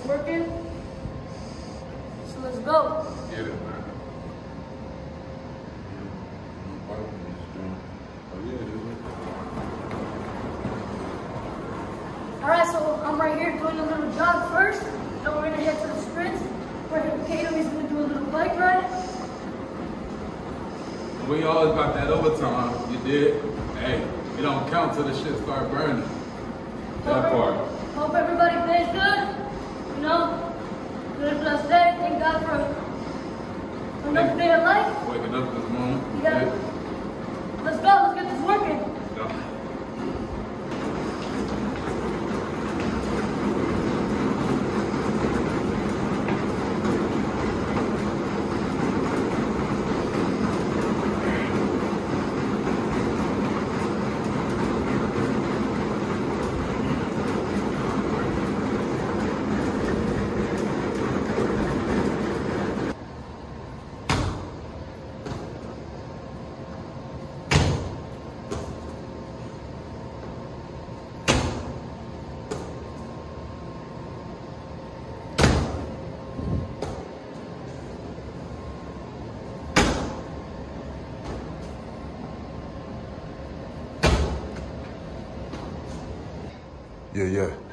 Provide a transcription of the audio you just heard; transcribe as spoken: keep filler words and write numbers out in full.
working. So let's go. Get it, man. Alright, so I'm right here doing a little jog first. Then we're gonna head to the sprints. Right here, Kato is gonna do a little bike ride. We always got that overtime. You did. Hey, it don't count till the shit start burning. That part. Hope everybody plays good. You know, good blessed day. Thank God for another day of life. Waking up this morning. Yeah. Let's go. Let's get this working. Yeah. Yeah, yeah.